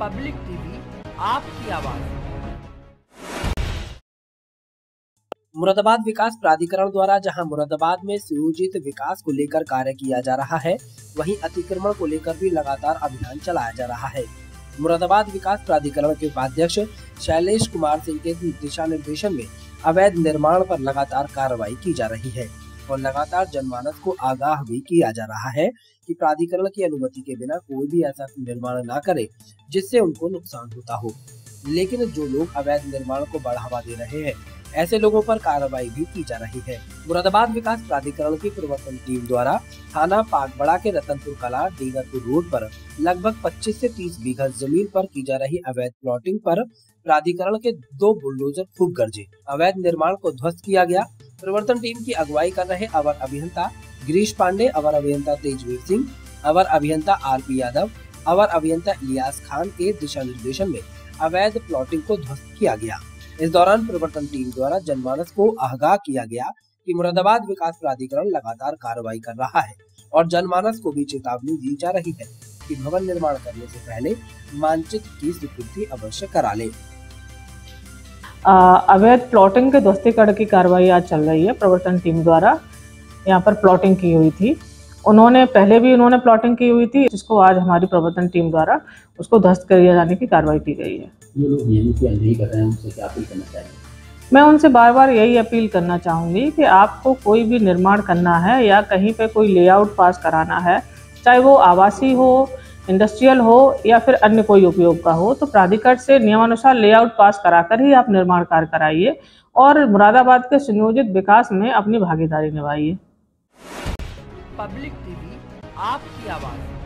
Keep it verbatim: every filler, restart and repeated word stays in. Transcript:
Public TV आपकी आवाज। मुरादाबाद विकास प्राधिकरण द्वारा जहां मुरादाबाद में सुयोजित विकास को लेकर कार्य किया जा रहा है, वहीं अतिक्रमण को लेकर भी लगातार अभियान चलाया जा रहा है। मुरादाबाद विकास प्राधिकरण के उपाध्यक्ष शैलेश कुमार सिंह के दिशा निर्देशन में अवैध निर्माण पर लगातार कार्रवाई की जा रही है और लगातार जनमानस को आगाह भी किया जा रहा है कि प्राधिकरण की अनुमति के बिना कोई भी ऐसा निर्माण न करे जिससे उनको नुकसान होता हो। लेकिन जो लोग अवैध निर्माण को बढ़ावा दे रहे हैं, ऐसे लोगों पर कार्रवाई भी की जा रही है। मुरादाबाद विकास प्राधिकरण की प्रवर्तन टीम द्वारा थाना पागबड़ा के रतनपुर कला डीगरपुर रोड पर लगभग पच्चीस से तीस बीघा जमीन पर की जा रही अवैध प्लॉटिंग पर प्राधिकरण के दो बुलडोजर खूब गरजे। अवैध निर्माण को ध्वस्त किया गया। प्रवर्तन टीम की अगुवाई कर रहे अवर अभियंता गिरीश पांडे, अवर अभियंता तेजवीर सिंह, अवर अभियंता आर पी यादव, अवर अभियंता इलियास खान के दिशा निर्देशन में अवैध प्लॉटिंग को ध्वस्त किया गया। इस दौरान प्रवर्तन टीम द्वारा जनमानस को आगाह किया गया कि मुरादाबाद विकास प्राधिकरण लगातार कार्रवाई कर रहा है और जनमानस को भी चेतावनी दी जा रही है कि भवन निर्माण करने से पहले मानचित्र की स्वीकृति अवश्य करा ले। अवैध प्लॉटिंग के ध्वस्तीकरण की कार्रवाई आज चल रही है। प्रवर्तन टीम द्वारा यहाँ पर प्लॉटिंग की हुई थी, उन्होंने पहले भी उन्होंने प्लॉटिंग की हुई थी, जिसको आज हमारी प्रवर्तन टीम द्वारा उसको ध्वस्त किए जाने की कार्रवाई की गई है। जो लोग नियमों की अनदेखी कर रहे हैं, उनसे क्या अपील करना चाहिए? मैं उनसे बार बार यही अपील करना चाहूँगी कि आपको कोई भी निर्माण करना है या कहीं पे कोई लेआउट पास कराना है, चाहे वो आवासीय हो, इंडस्ट्रियल हो या फिर अन्य कोई उपयोग का हो, तो प्राधिकरण से नियमानुसार लेआउट पास कराकर ही आप निर्माण कार्य कराइए और मुरादाबाद के सुनियोजित विकास में अपनी भागीदारी निभाइए। पब्लिक टीवी आपकी आवाज।